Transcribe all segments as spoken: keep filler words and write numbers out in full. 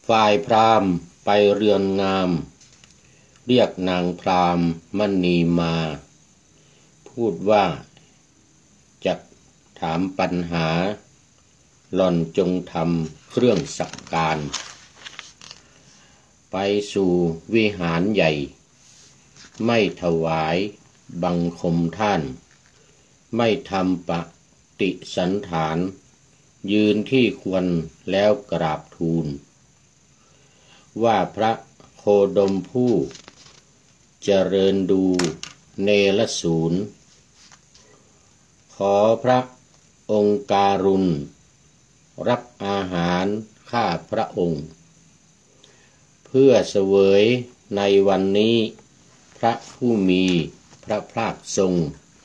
ฝ่ายพราหมณ์ไปเรือนงามเรียกนางพราหมณ์มณีมาพูดว่าจะถามปัญหาหล่อนจงทำเครื่องสักการไปสู่วิหารใหญ่ไม่ถวายบังคมท่านไม่ทำปฏิสันฐานยืนที่ควรแล้วกราบทูลว่าพระโคดมผู้เจริญดูเนรสูรขอพระองค์การุณรับอาหารข้าพระองค์เพื่อเสวยในวันนี้พระผู้มีพระภาคทรง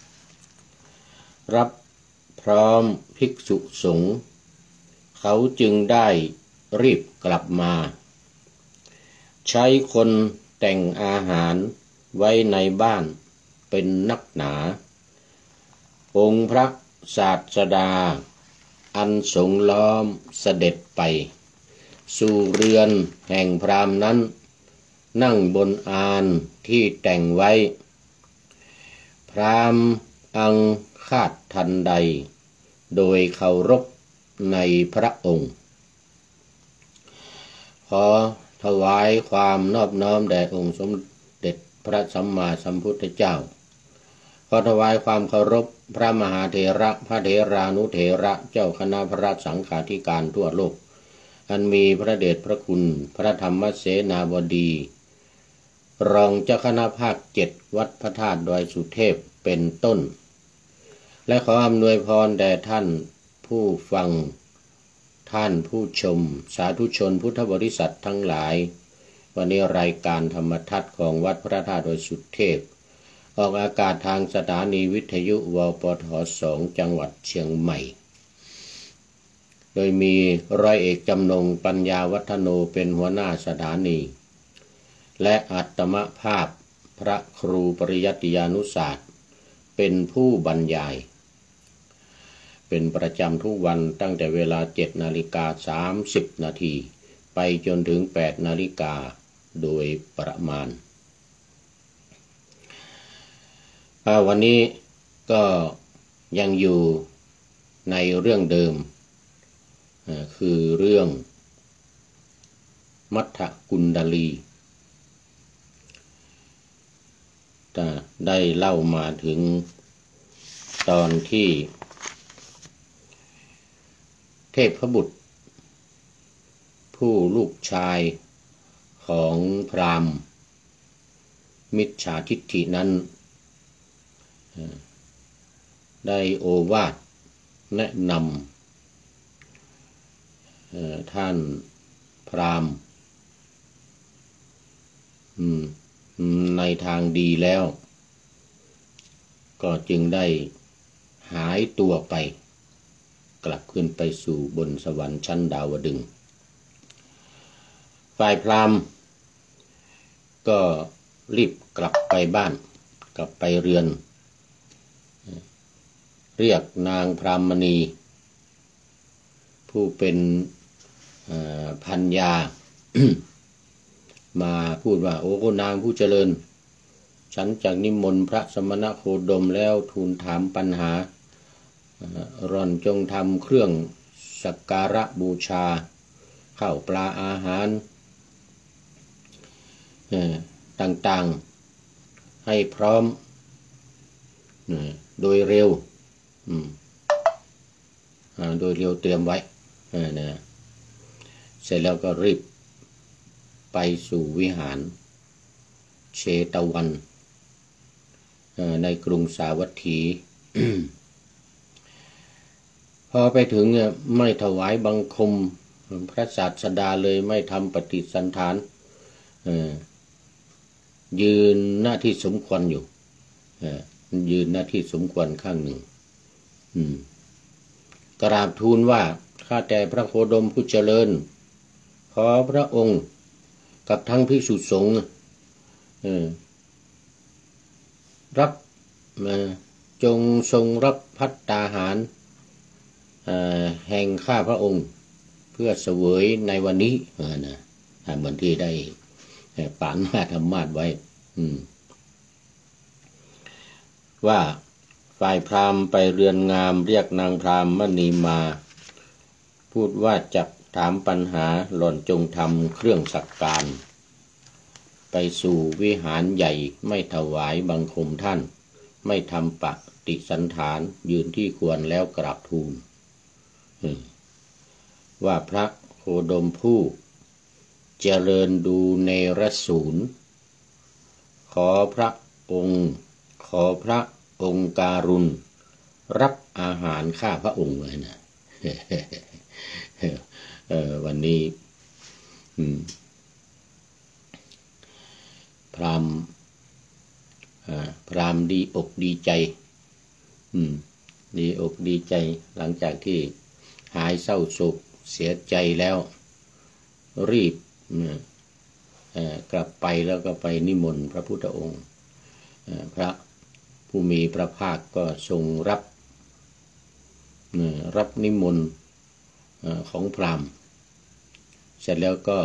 รับพร้อมภิกษุสงฆ์เขาจึงได้รีบกลับมาใช้คนแต่งอาหารไว้ในบ้านเป็นนักหนาองค์พระศาสดาอันสงล้อมเสด็จไปสู่เรือนแห่งพราหมณ์นั้นนั่งบนอานที่แต่งไว้พราหมณ์อังคาดทันใดโดยเคารพในพระองค์ขอถวายความนอบน้อมแด่องค์สมเด็จพระสัมมาสัมพุทธเจ้าขอถวายความเคารพพระมหาเถระพระเถรานุเถระเจ้าคณะพระสังฆาธิการทั่วโลกอันมีพระเดชพระคุณพระธรรมเสนาบดีรองเจ้าคณะภาคเจ็ดวัดพระธาตุดอยสุเทพเป็นต้นและขออำนวยพรแด่ท่านผู้ฟังท่านผู้ชมสาธุชนพุทธบริษัททั้งหลายวันนี้รายการธรรมทัศน์ของวัดพระธาตุดอยสุเทพออกอากาศทางสถานีวิทยุวปทสองจังหวัดเชียงใหม่โดยมีร้อยเอกจำนงปัญญาวัฒโนเป็นหัวหน้าสถานีและอัตมภาพพระครูปริยัติยานุศาสตร์เป็นผู้บรรยายเป็นประจำทุกวันตั้งแต่เวลาเจ็ดนาฬิกาสามสิบนาทีไปจนถึงแปดนาฬิกาโดยประมาณวันนี้ก็ยังอยู่ในเรื่องเดิมคือเรื่องมัทธกุณดลีได้เล่ามาถึงตอนที่เทพบุตรผู้ลูกชายของพราหมณ์มิจฉาทิฏฐินั้นได้โอวาทแนะนำท่านพราหมณ์ในทางดีแล้วก็จึงได้หายตัวไปกลับขึ้นไปสู่บนสวรรค์ชั้นดาวดึงส์ฝ่ายพราหมณ์ก็รีบกลับไปบ้านกลับไปเรือนเรียกนางพรามณี ผู้เป็นภรรยา มาพูดว่าโอ้นางผู้เจริญฉันจากนิมนต์พระสมณโคดมแล้วทูลถามปัญหาร่อนจงทำเครื่องสักการะบูชาข้าวปลาอาหารต่างๆให้พร้อมโดยเร็วโดยเร็วเตรียมไว้นะเสร็จแล้วก็รีบไปสู่วิหารเชตวันในกรุงสาวัตถี พอไปถึงไม่ถวายบังคมพระศาสดาเลยไม่ทำปฏิสันฐานยืนหน้าที่สมควรอยู่ยืนหน้าที่สมควรข้างหนึ่งกราบทูลว่าข้าแต่พระโคดมผู้เจริญขอพระองค์กับทั้งภิกษุสงฆ์รับจงทรงรับภัตตาหารแห่งข้าพระองค์เพื่อเสวยในวันนี้นะเหมือนที่ได้ปางนาธรรมาสไว้ว่าฝ่ายพราหมณ์ไปเรือนงามเรียกนางพราหมณ์มณีมาพูดว่าจักถามปัญหาหล่อนจงทำเครื่องสักการไปสู่วิหารใหญ่ไม่ถวายบังคมท่านไม่ทำปฏิสันฐานยืนที่ควรแล้วกราบทูลว่าพระโคดมผู้เจริญดูเนรสูรขอพระองค์ขอพระองค์การุณรับอาหารข้าพระองค์เลยนะ วันนี้พราหมณ์พราหมณ์ดีอกดีใจดีอกดีใจหลังจากที่หายเศร้าโศกเสียใจแล้วรีบกลับไปแล้วก็ไปนิมนต์พระพุทธองค์พระผู้มีพระภาคก็ทรงรับรับนิมนต์ของพราหมณ์เสร็จแล้วก็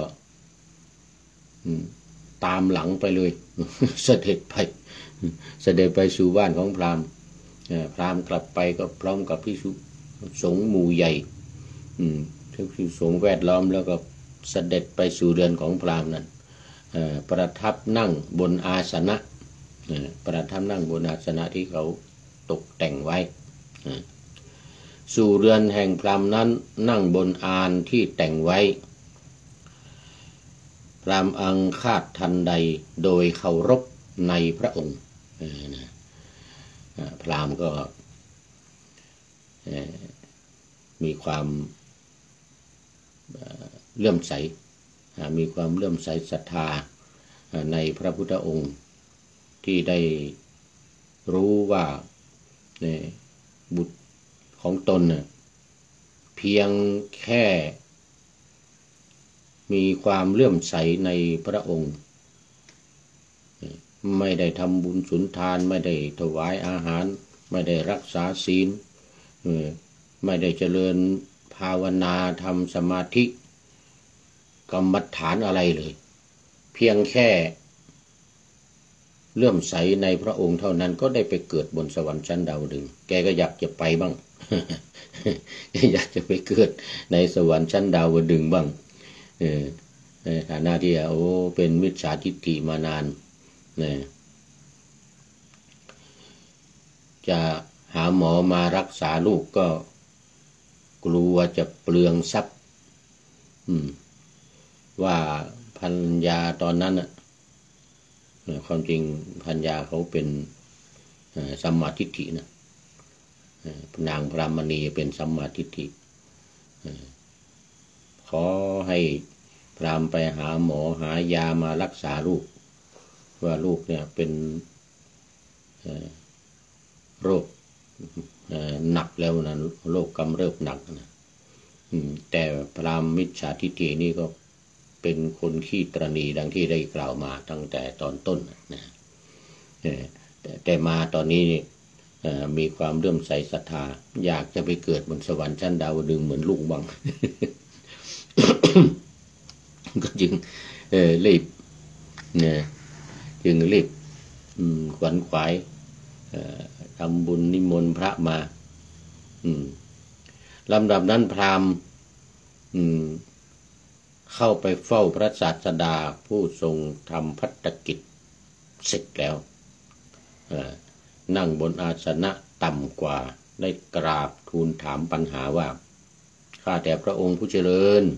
ตามหลังไปเลยเสด็จไปเสด็จไปสู่บ้านของพราหมณ์พราหมณ์กลับไปก็พร้อมกับภิกษุสงฆ์หมู่ใหญ่ภิกษุสงฆ์แวดล้อมแล้วก็เสด็จไปสู่เรือนของพราหมณ์นั้นประทับนั่งบนอาสนะประทับนั่งบนอาสนะที่เขาตกแต่งไว้สู่เรือนแห่งพราหมณ์นั้นนั่งบนอานที่แต่งไว้พราหมณ์อังคาดทันใดโดยเคารพในพระองค์พราหมณ์ก็มีความเลื่อมใสมีความเลื่อมใสศรัทธาในพระพุทธองค์ที่ได้รู้ว่าบุตรของตนเพียงแค่มีความเลื่อมใสในพระองค์ไม่ได้ทำบุญสุนทานไม่ได้ถวายอาหารไม่ได้รักษาศีลไม่ได้เจริญภาวนาทำสมาธิกรรมฐานอะไรเลยเพียงแค่เลื่อมใสในพระองค์เท่านั้นก็ได้ไปเกิดบนสวรรค์ชั้นดาวดึงส์แกก็อยากจะไปบ้าง อยากจะไปเกิดในสวรรค์ชั้นดาวดึงส์บ้างในฐานะที่โอ้เป็นมิจฉาทิฏฐิมานานนะจะหาหมอมารักษาลูกก็กลัวจะเปลืองทรัพย์ว่าภรรยาตอนนั้นน่ะความจริงภรรยาเขาเป็นสัมมาทิฏฐินะนางพรามณีเป็นสัมมาทิฏฐิขอให้พราหมณ์ไปหาหมอหายามารักษาลูกว่าลูกเนี่ยเป็นโรคหนักแล้วนะโรคกำเริบหนักนะแต่พราหมณ์มิจฉาทิฏฐินี่ก็เป็นคนขี้ตระหนี่ดังที่ได้กล่าวมาตั้งแต่ตอนต้นนะแต่มาตอนนี้มีความเลื่อมใสศรัทธาอยากจะไปเกิดบนสวรรค์ชั้นดาวดึงส์เหมือนลูกบ้าง ก็จึงรีบเนี่ยจึงรีบขวนขวายทำบุญนิมนต์พระมาลำดับนั้นพราหมณ์เข้าไปเฝ้าพระศาสดาผู้ทรงทำภัตกิจเสร็จแล้วนั่งบนอาสนะต่ำกว่าได้กราบทูลถามปัญหาว่าข้าแต่พระองค์ผู้เจริญ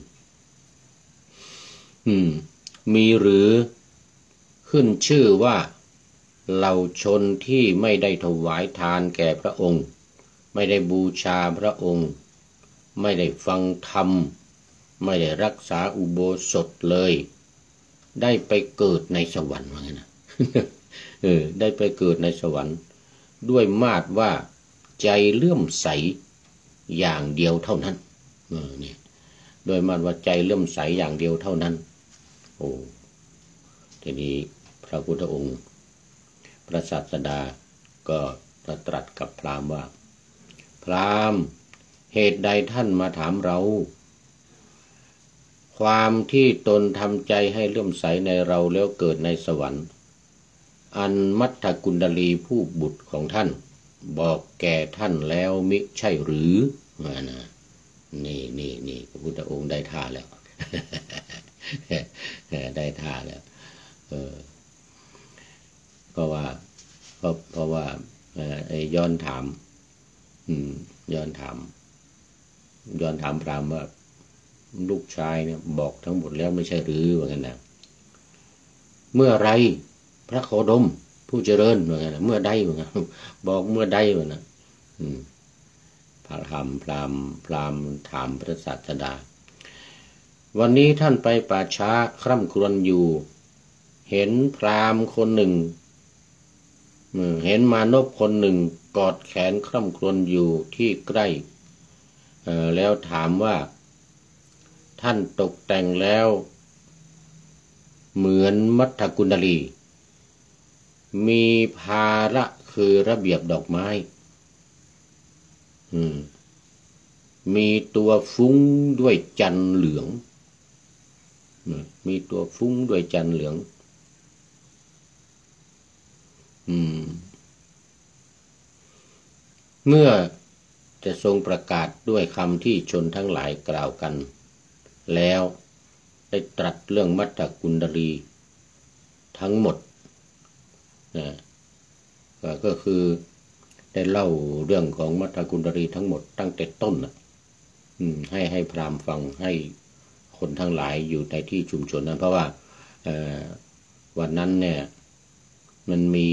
มีหรือขึ้นชื่อว่าเหล่าชนที่ไม่ได้ถวายทานแก่พระองค์ไม่ได้บูชาพระองค์ไม่ได้ฟังธรรมไม่ได้รักษาอุโบสถเลยได้ไปเกิดในสวรรค์ว่างั้นนะ เออได้ไปเกิดในสวรรค์ด้วยมาตรว่าใจเลื่อมใสอย่างเดียวเท่านั้นเออนี่โดยมาตรว่าใจเลื่อมใสอย่างเดียวเท่านั้นโอ้ทีนี้พระพุทธองค์พระศาสดาก็ตรัสกับพราหมณ์ว่าพราหมณ์เหตุใดท่านมาถามเราคความที่ตนทำใจให้เลื่อมใสในเราแล้วเกิดในสวรรค์อันมัทธกุณฑลีผู้บุตรของท่านบอกแก่ท่านแล้วมิใช่หรือนะนี่นี่นี่พระพุทธองค์ได้ท่าแล้ว ได้ท่าแล้วเออเพราะว่าเพราะเพราะว่าไอ้ย้อนถามอืมย้อนถามย้อนถามพราหมณ์ว่าลูกชายเนี่ยบอกทั้งหมดแล้วไม่ใช่หรือว่างั้นนะเมื่อไรพระโคดมผู้เจริญว่างั้นนะเมื่อใดว่างั้นบอกเมื่อใดว่านะอืมพระธรรมพราหมณ์พราหมณ์ถามพระศาสดาวันนี้ท่านไปป่าช้าคร่ำครวญอยู่เห็นพราหมณ์คนหนึ่งเห็นมานพคนหนึ่งกอดแขนคร่ำครวญอยู่ที่ใกล้แล้วถามว่าท่านตกแต่งแล้วเหมือนมัทธกุณฑลีมีภาระคือระเบียบดอกไม้มีตัวฟุ้งด้วยจันทร์เหลืองมีตัวฟุ้งด้วยจันทร์เหลืองเมื่อจะทรงประกาศด้วยคำที่ชนทั้งหลายกล่าวกันแล้วได้ตรัสเรื่องมัทธกุณฑลีทั้งหมดนะก็คือได้เล่าเรื่องของมัทธกุณฑลีทั้งหมดตั้งแต่ต้นนะให้ให้พราหมณ์ฟังให้คนทั้งหลายอยู่ในที่ชุมชนนั้นเพราะว่าวันนั้นเนี่ยมันมี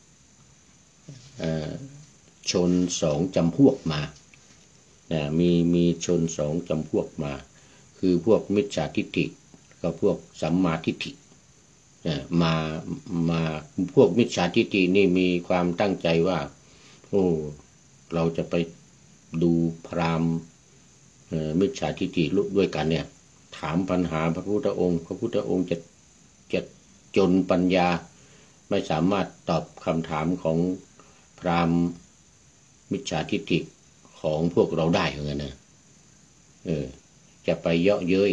ชนสองจำพวกมามีมีชนสองจำพวกมาคือพวกมิจฉาทิฏฐิกับพวกสัมมาทิฏฐิมามาพวกมิจฉาทิฏฐินี่มีความตั้งใจว่าโอ้เราจะไปดูพราหมณ์มิจฉาทิฏฐิด้วยกันเนี่ยถามปัญหาพระพุทธองค์พระพุทธองค์จะจะจนปัญญาไม่สามารถตอบคำถามของพราหมณ์มิจฉาทิฏฐิของพวกเราได้เหมือนกันนะเออจะไปเยาะเย้ย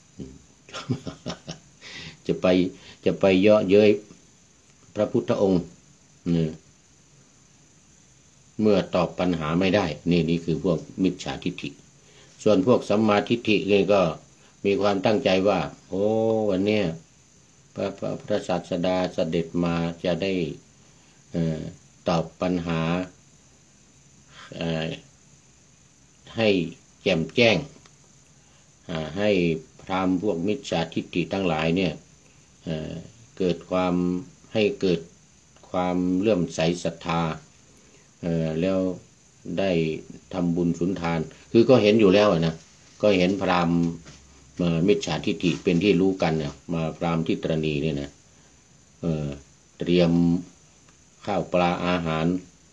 จะไปจะไปเยาะเย้ยพระพุทธองค์เมื่อตอบปัญหาไม่ได้นี่นี่คือพวกมิจฉาทิฏฐิส่วนพวกสัมมาทิฏฐิเลยก็มีความตั้งใจว่าโอ้วันนี้พระพระพระศาสดาเสด็จมาจะได้ตอบปัญหาให้แจ่มแจ้งให้พราหมณ์พวกมิจฉาทิฏฐิทั้งหลายเนี่ยเกิดความให้เกิดความเลื่อมใสศรัทธาแล้วได้ทำบุญสุนทานคือก็เห็นอยู่แล้วนะก็เห็นพราหมณ์มิจฉาทิฏฐิเป็นที่รู้กันเนี่ยมาพราหมณ์ที่ตรณีเนี่ยนะเอ่อเตรียมข้าวปลาอาหาร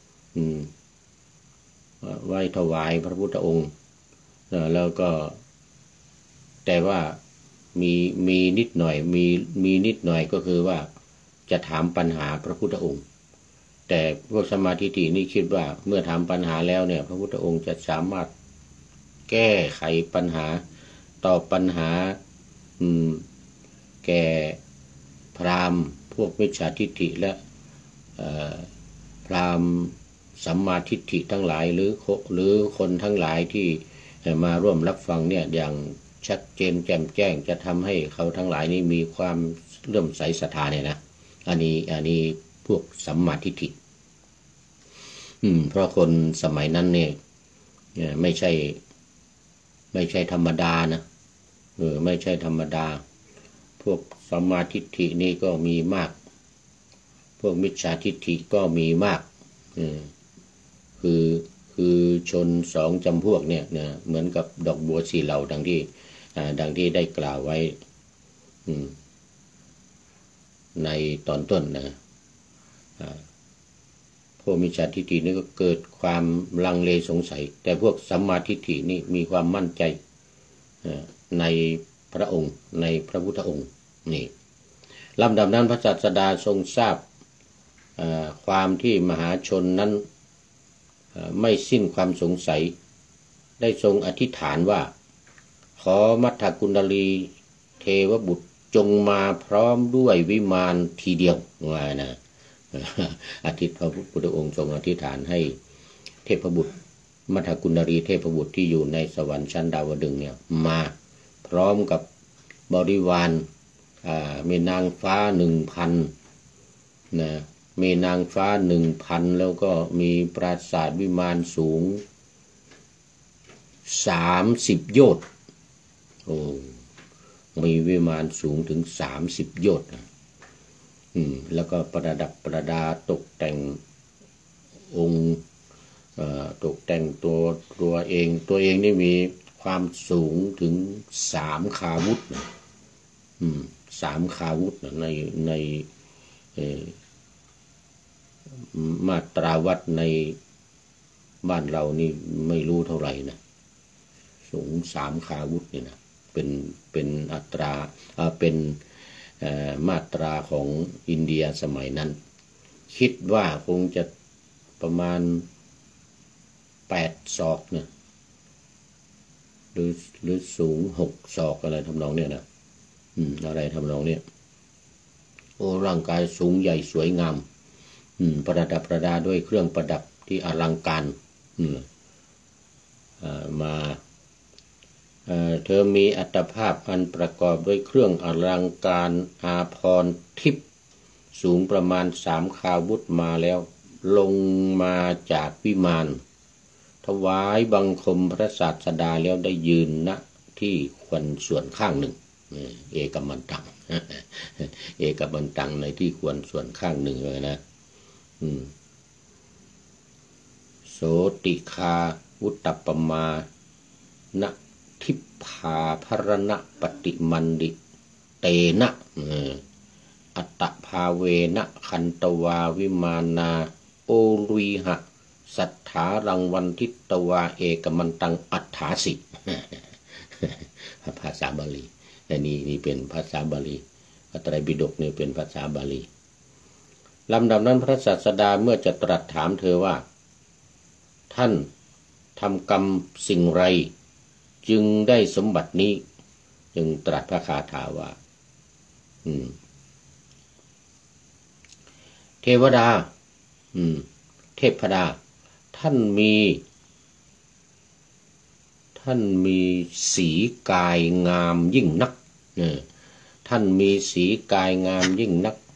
ไว้ถวายพระพุทธองค์แล้วก็แต่ว่ามีมีนิดหน่อยมีมีนิดหน่อยก็คือว่าจะถามปัญหาพระพุทธองค์แต่พวกสัมมาทิฏฐินี่คิดว่าเมื่อถามปัญหาแล้วเนี่ยพระพุทธองค์จะสามารถแก้ไขปัญหาตอบปัญหาแก่พราหมณ์พวกมิจฉาทิฏฐิและพราหมณ์สัมมาทิฏฐิทั้งหลายหรือหรือคนทั้งหลายที่มาร่วมรับฟังเนี่ยอย่างชัดเจนแจ่มแจ้งจะทำให้เขาทั้งหลายนี้มีความเลื่อมใสศรัทธาเนี่ยนะอันนี้อันนี้พวกสัมมาทิฏฐิอืมเพราะคนสมัยนั้นเนี่ยไม่ใช่ไม่ใช่ธรรมดานะเออไม่ใช่ธรรมดาพวกสัมมาทิฏฐินี่ก็มีมากพวกมิจฉาทิฏฐิก็มีมากเออคือคือชนสองจำพวกเนี่ยนะเหมือนกับดอกบัวสีเหลาดังที่ดังที่ได้กล่าวไว้ในตอนต้นนะพวกมิจฉาทิฏฐินี่ก็เกิดความลังเลสงสัยแต่พวกสัมมาทิฏฐินี่มีความมั่นใจในพระองค์ในพระพุทธองค์นี่ลำดับนั้นพระศาสดาทรงทราบความที่มหาชนนั้นไม่สิ้นความสงสัยได้ทรงอธิษฐานว่าขอมัทธกุณฑลีเทวบุตรจงมาพร้อมด้วยวิมานทีเดียวว่านะอาทิตย์พระพุทธองค์ทรงอธิษฐานให้เทพบุตรมัทกุณรีเทพบุตรที่อยู่ในสวรรค์ชั้นดาวดึงส์เนี่ยมาพร้อมกับบริวารมีนางฟ้าหนึ่งพันนะมีนางฟ้าหนึ่งพันแล้วก็มีปราสาทวิมานสูงสามสิบโยชน์โอ้มีวิมานสูงถึงสามสิบโยชน์อืมแล้วก็ประดับประดาตกแต่งองค์ตกแต่งตัวตัวเองตัวเองนี่มีความสูงถึงสามคาวุธอืมสามคาวุธในในมาตราวัดในบ้านเรานี่ไม่รู้เท่าไหร่นะสูงสามคาวุธนี่นะเป็นเป็นอัตราเป็นมาตราของอินเดียสมัยนั้นคิดว่าคงจะประมาณแปดศอกนะหรือหรือสูงหกศอกอะไรทำนองเนี้ยนะอืมอะไรทำนองเนี้ยโอ้ร่างกายสูงใหญ่สวยงามอืมประดับประดาด้วยเครื่องประดับที่อลังการอืมอ่ามาเอ่อเธอมีอัตภาพอันประกอบด้วยเครื่องอลังการอาภรณ์ทิพย์สูงประมาณสามคาวุธมาแล้วลงมาจากวิมานถวายบังคมพระศาสดาแล้วได้ยืนณที่ควรส่วนข้างหนึ่งเอกมันตังเอกมันตังในที่ควรส่วนข้างหนึ่งเลยนะโสติคาวุตตปมาณทิพพาภรณะปฏิมันดิเตนะอัตตภาเวนะคันตวาวิมานาโอลุยหะสัทธารังวันทิตวาเอกมันตังอัฏฐาสิภาษาบาลีอันนี้นี่เป็นภาษาบาลีพระไตรปิฎกนี่เป็นภาษาบาลีลำดับนั้นพระศาสดาเมื่อจะตรัสถามเธอว่าท่านทำกรรมสิ่งไรจึงได้สมบัตินี้จึงตรัสพระคาถาว่าอืมเทวดาอืมเทพดาท่านมีท่านมีสีกายงามยิ่งนักเนี่ยท่านมีสีกายงามยิ่งนัก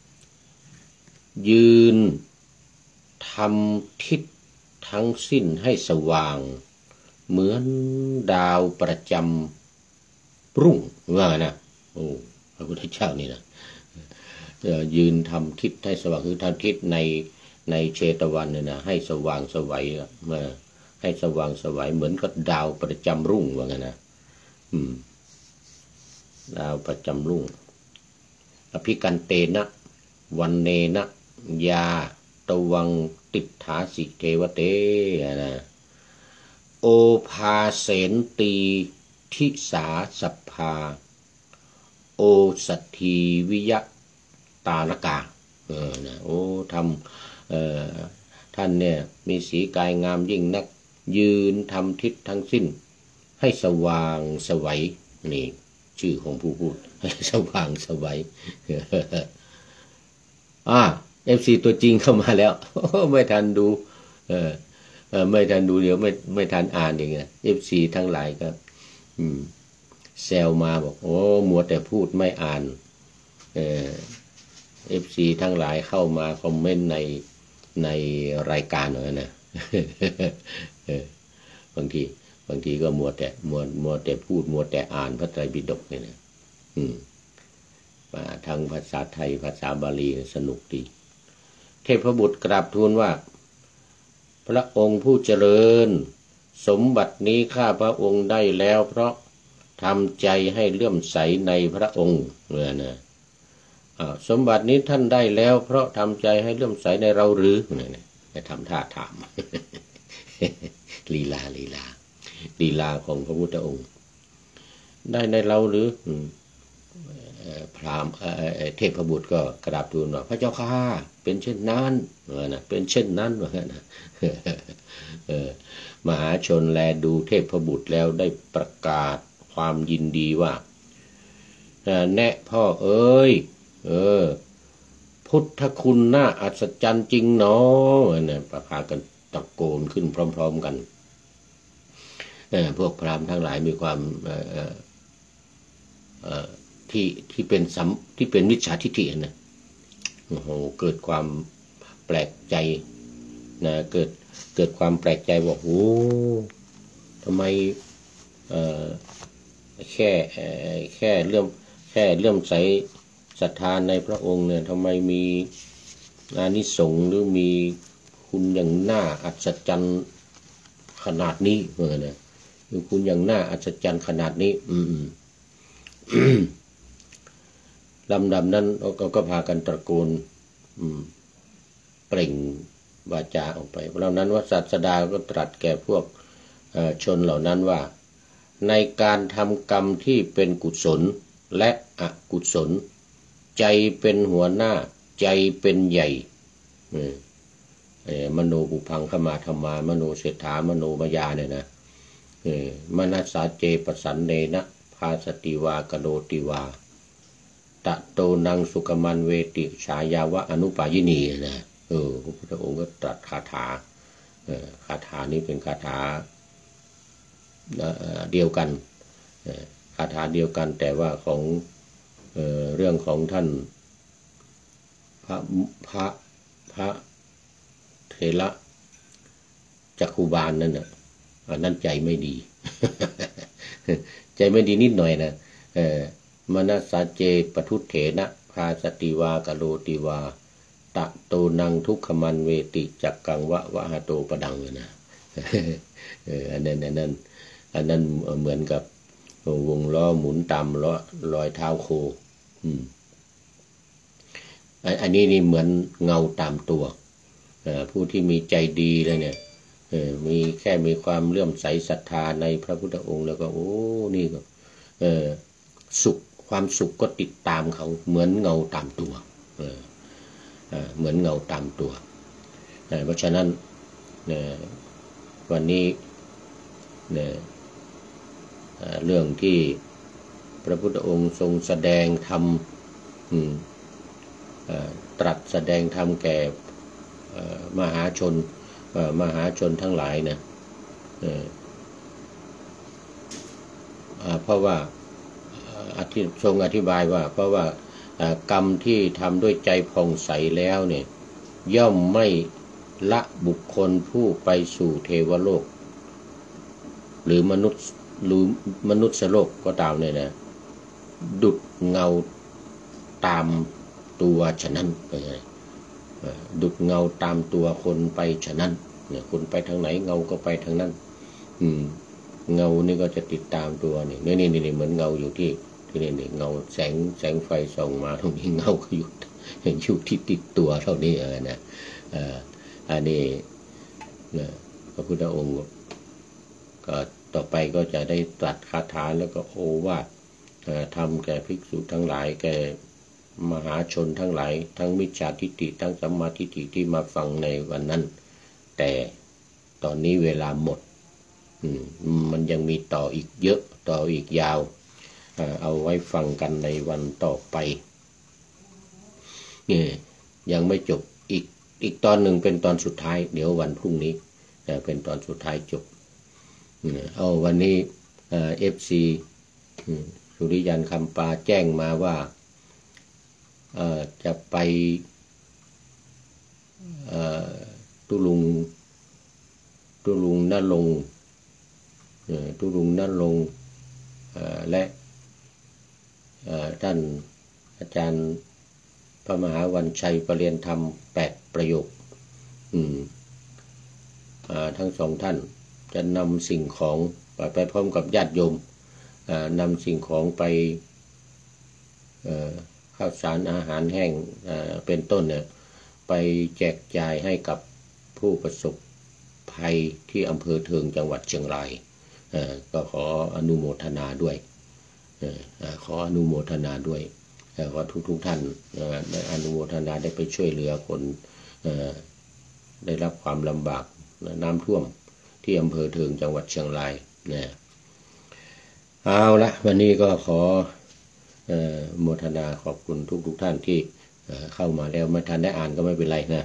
ยืนทำทิศทั้งสิ้นให้สว่างเหมือนดาวประจำรุ่งว่านะโอ้พระพุทธเจ้านี่นะยืนทำทิศให้สว่างคือทำทิศในในเชตวันเนี่ยนะให้สว่างสวัยมาให้สว่างสวัยเหมือนกับดาวประจำรุ่งว่างั้นนะอืมดาวประจำรุ่งอภิกันเตนะวันเนนะยาตวังติฐาสิเทวเตนะโอภาเสนตีทิสาสัพพาโอสัทธีวิยะตาลกาเออนะโอ้ทำเอ่อท่านเนี่ยมีสีกายงามยิ่งนักยืนทำทิศทั้งสิ้นให้สว่างสวัยนี่ชื่อของผู้พูดให้สว่างสวัยอ่าเอฟซีตัวจริงเข้ามาแล้วไม่ทันดูเออเออไม่ทันดูเดี๋ยวไม่ไม่ทันอ่านอย่างเงี้ยเอฟซีทั้งหลายก็อืมแซวมาบอกโอ้มัวแต่พูดไม่อ่านเออเอฟซีทั้งหลายเข้ามาคอมเมนต์ในในรายการหน่อยนะบางทีบางทีก็มัวแต่มัวมัวแต่พูดมัวแต่อ่านพระไตรปิฎกเนี่ยนะอืมมาทั้งภาษาไทยภาษาบาลีสนุกดีเทพบุตรกราบทูลว่าพระองค์ผู้เจริญสมบัตินี้ข้าพระองค์ได้แล้วเพราะทำใจให้เลื่อมใสในพระองค์เนี่ยนะสมบัตินี้ท่านได้แล้วเพราะทำใจให้เลื่อมใสในเราหรือเนี่ยจะทำท่าถามลีลาลีลาลีลาของพระพุทธองค์ได้ในเราหรือพราหมณ์เทพบุตรก็กราบทูลว่าพระเจ้าข้าเป็นเช่นนั้นนะเป็นเช่นนั้นว่างั้นนะมหาชนแลดูเทพบุตรแล้วได้ประกาศความยินดีว่าแนะพ่อเอ้ยเออพุทธคุณน่าอัศจรรย์จริงเนาะเนี่ยประพากันตะโกนขึ้นพร้อมๆกันพวกพราหมณ์ทั้งหลายมีความที่ที่เป็นสัมที่เป็นมิจฉาทิฏฐินะโอ้โหเกิดความแปลกใจนะเกิดเกิดความแปลกใจว่าโอ้ทำไมแค่แค่เลื่อมแค่เลื่อมใสศรัทธาในพระองค์เนี่ยทำไมมีอานิสงส์หรือมีคุณอย่างน่าอัศจรรย์ขนาดนี้เออเนี่ยมีคุณอย่างน่าอัศจรรย์ขนาดนี้อืม ลำดับนั้นก็ก็พากันตะโกนเปล่งวาจาออกไปเพราะนั้นว่าศาสดาก็ตรัสแก่พวกชนเหล่านั้นว่าในการทำกรรมที่เป็นกุศลและอกุศลใจเป็นหัวหน้าใจเป็นใหญ่มโนปุพังขมาธรรมามโนเศรษฐามโนมยาเนี่ยนะมนัสสาเจปสันเนนะภาสติวากโดติวาตะโตนังสุขมันเวติฉายาวะอนุปายินีนะเออพระพุทธองค์ก็ตรัสคาถาคาถานี้เป็นคาถาเดียวกันคาถาเดียวกันแต่ว่าของเอ่อเรื่องของท่านพระพระพระเถระจักขุบาลนั่นน่ะอันนั้นใจไม่ดี ใจไม่ดีนิดหน่อยนะเอ่อมนัสสาเจปทุเถนะภาสติวากโลติวาตะโตนังทุกขมันเวติจักกังวะวะหะโตปดังนะเอออันนั้นอันนั้นอันนั้นเหมือนกับวงล้อหมุนตามล้อรอยเท้าโคอืมอันนี้นี่เหมือนเงาตามตัวผู้ที่มีใจดีแล้วเนี่ยมีแค่มีความเลื่อมใสศรัทธาในพระพุทธองค์แล้วก็โอ้นี่ก็สุขความสุขก็ติดตามเขาเหมือนเงาตามตัวเหมือนเงาตามตัวเพราะฉะนั้นวันนี้เรื่องที่พระพุทธองค์ทรงแสดงธรรมตรัสแสดงธรรมแก่มหาชนมหาชนทั้งหลายนะเพราะว่าทรงอธิบายว่าเพราะว่ากรรมที่ทำด้วยใจผ่องใสแล้วเนี่ยย่อมไม่ละบุคคลผู้ไปสู่เทวโลกหรือมนุษย์หรือมนุษย์โลกก็ตามเนี่ยนะดุจเงาตามตัวฉะนั้นดุจเงาตามตัวคนไปฉะนั้นเนี่ยคนไปทางไหนเงาก็ไปทางนั้นอืมเงานี่ก็จะติดตามตัวนี่นี่นี่นี่เหมือนเงาอยู่ที่ที่นี่นี่เงาแสงแสงไฟส่องมาตรงนี้เงาก็อยู่อยู่ที่ติดตัวเท่านี้เออนะเอ่ออันนี้พระพุทธองค์ก็ต่อไปก็จะได้ตรัสคาถาแล้วก็โอวาททำแก่ภิกษุทั้งหลายแก่มหาชนทั้งหลายทั้งมิจฉาทิฏฐิทั้งสัมมาทิฏฐิที่มาฟังในวันนั้นแต่ตอนนี้เวลาหมดมันยังมีต่ออีกเยอะต่ออีกยาวเอาไว้ฟังกันในวันต่อไปนี่ยังไม่จบอีกอีกตอนหนึ่งเป็นตอนสุดท้ายเดี๋ยววันพรุ่งนี้เป็นตอนสุดท้ายจบเอาวันนี้เอฟซีสุริยันคำปาแจ้งมาว่าจะไปตุลุงตุลุงนรงค์ตุลุงนรงค์และท่านอาจารย์พระมหาวันชัยประเรียนธรรมแปดประโยคทั้งสองท่านจะนำสิ่งของไปไปพร้อมกับญาติโยมนำสิ่งของไปข้าวสารอาหารแห้งเป็นต้นเนี่ยไปแจกจ่ายให้กับผู้ประสบภัยที่อำเภอเทิงจังหวัดเชียงรายก็ขออนุโมทนาด้วยขออนุโมทนาด้วยขอทุกทุกท่านได้อนุโมทนาได้ไปช่วยเหลือคนได้รับความลำบากน้ำท่วมที่อำเภอเทิงจังหวัดเชียงรายเนี่ยเอาละวันนี้ก็ขอโมทนาขอบคุณทุกทุกท่านที่เข้ามาแล้วไม่ทันได้อ่านก็ไม่เป็นไรนะ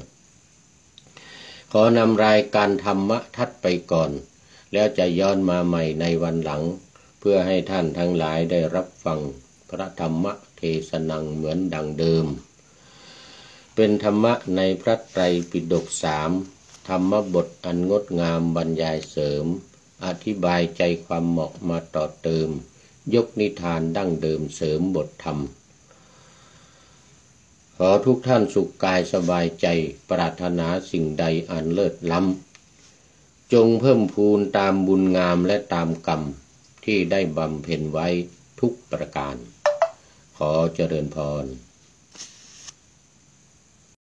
ขอนำรายการธรรมะทัดไปก่อนแล้วจะย้อนมาใหม่ในวันหลังเพื่อให้ท่านทั้งหลายได้รับฟังพระธรรมเทศนังเหมือนดังเดิมเป็นธรรมะในพระไตรปิฎกสามธรรมบทอันงดงามบรรยายเสริมอธิบายใจความเหมาะมาต่อเติมยกนิทานดั้งเดิมเสริมบทธรรมขอทุกท่านสุขกายสบายใจปรารถนาสิ่งใดอันเลิศล้ำจงเพิ่มพูนตามบุญงามและตามกรรมที่ได้บำเพ็ญไว้ทุกประการขอเจริญพร